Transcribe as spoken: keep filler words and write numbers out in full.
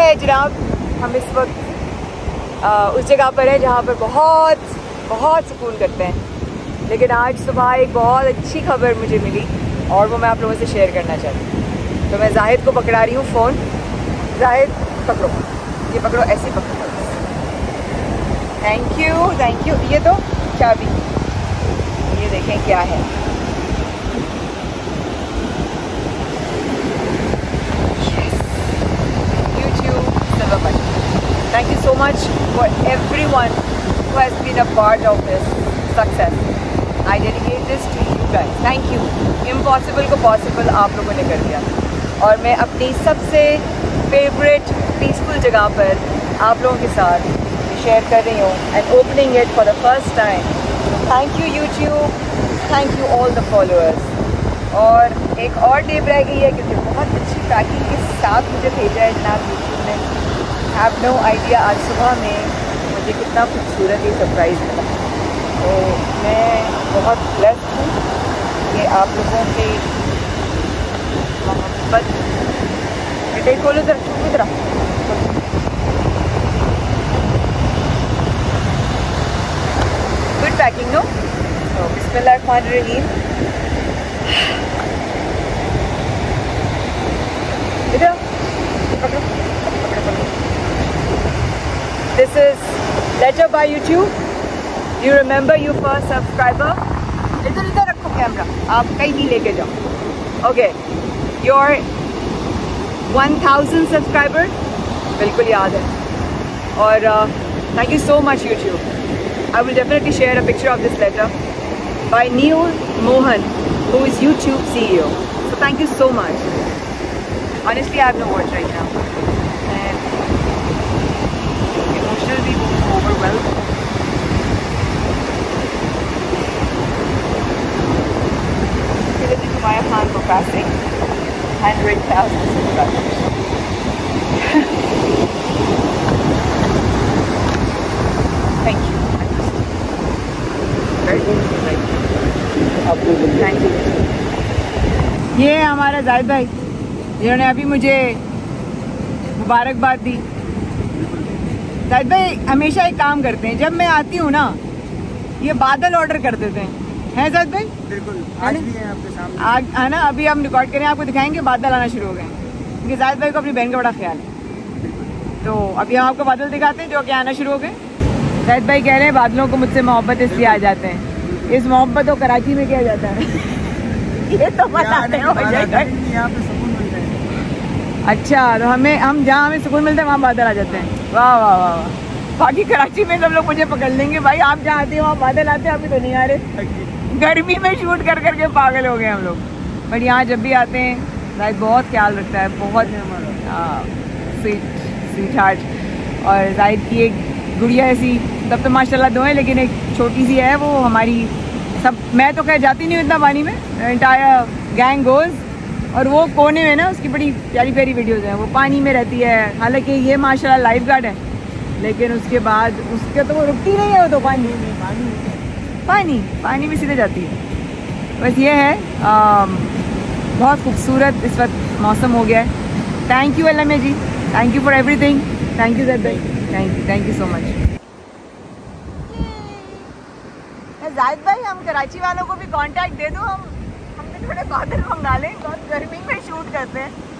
है जनाब, हम इस वक्त आ, उस जगह पर है जहाँ पर बहुत बहुत सुकून करते हैं। लेकिन आज सुबह एक बहुत अच्छी खबर मुझे मिली और वो मैं आप लोगों से शेयर करना चाहती हूँ। तो मैं जाहिद को पकड़ा रही हूँ फ़ोन। जाहिद पकड़ो, ये पकड़ो, ऐसे पकड़ो। Thank you thank you. ये तो चाबी, ये देखें क्या है। Thank you so much for everyone who has been a part of this success. I dedicate this to you guys. Thank you. Impossible को possible आप लोगों ने कर दिया और मैं अपनी सबसे favorite peaceful जगह पर आप लोगों के साथ शेयर कर रही हूँ and opening it for the first time. Thank you YouTube. Thank you all the followers. और एक और टिप रह गई है क्योंकि बहुत अच्छी पैकिंग के साथ मुझे भेजा है जनाब YouTube ने। हैव नो आइडिया आज सुबह में मुझे कितना खूबसूरत ये सरप्राइज़ मिला। तो मैं बहुत ब्लेस्ड हूँ कि आप लोगों के मोहब्बत। बेटे खोलो जरा, चुप जरा। Good packing no. तो बिस्मिल्लाहिर्रहमानिर्रहीम। इधर पकड़ो, पकड़ो, पकड़ो। This is letter by YouTube. You remember you first subscriber. इधर इधर रखो कैमरा, आप कहीं नहीं लेके जाओ। Okay, your one thousand subscriber बिल्कुल याद है। और uh, thank you so much YouTube. I will definitely share a picture of this letter by Neil Mohan, who is YouTube C E O. So thank you so much. Honestly, I have no words right now. Emotionally overwhelmed. Maya Khan for passing one hundred thousand subscribers. Thank you. Thank you. ये हमारा जाहिद भाई जिन्होंने अभी मुझे मुबारकबाद दी। जाहिद भाई हमेशा एक काम करते हैं, जब मैं आती हूँ ना ये बादल ऑर्डर कर देते हैं, हैं जाहिद भाई? बिल्कुल, आज भी है आपके सामने। आज है ना, अभी हम रिकॉर्ड करें, आपको दिखाएंगे बादल आना शुरू हो गए क्योंकि जाहिद भाई को अपनी बहन का बड़ा ख्याल है। तो अभी हम आपको बादल दिखाते हैं जो कि आना शुरू हो गए। जाहिद भाई कह रहे हैं बादलों को मुझसे मोहब्बत इसलिए आ जाते हैं। इस मोहब्बत को कराची में किया जाता है। ये तो बताते हो यहाँ पे सुकून मिलता है। अच्छा, तो हमें हम जहाँ हमें सुकून मिलता है वहाँ बादल आ जाते हैं। वाह वाह वाह वाह। बाकी कराची में सब लोग मुझे पकड़ लेंगे भाई, आप जहाँ आते हो वहाँ बादल आते हैं, अभी तो नहीं आ रहे। गर्मी में शूट कर करके पागल हो गए हम लोग। बट यहाँ जब भी आते हैं भाई बहुत ख्याल रखता है, बहुत स्वीट स्वीट हार्ट। और जाहिद की एक गुड़िया ऐसी, तब तो माशाल्लाह दो है, लेकिन एक छोटी सी है वो हमारी। सब मैं तो खैर जाती नहीं हूँ इतना पानी में, एंटायर गैंग गोज, और वो कोने में ना उसकी बड़ी प्यारी प्यारी वीडियोज़ हैं, वो पानी में रहती है। हालांकि ये माशाल्लाह लाइफ गार्ड है, लेकिन उसके बाद उसके तो वो रुकती नहीं है, वो तो पानी पानी पानी पानी में सीधे जाती है। बस ये है, आ, बहुत खूबसूरत इस वक्त मौसम हो गया है। थैंक यू अल्लाह जी, thank you for everything. Thank you sir भाई, thank you thank you so much. Zahid भाई हम कराची वालों को भी कांटेक्ट दे दो, हम हमने थोड़े बादल मंगा लें, बहुत गर्मी में शूट करते हैं।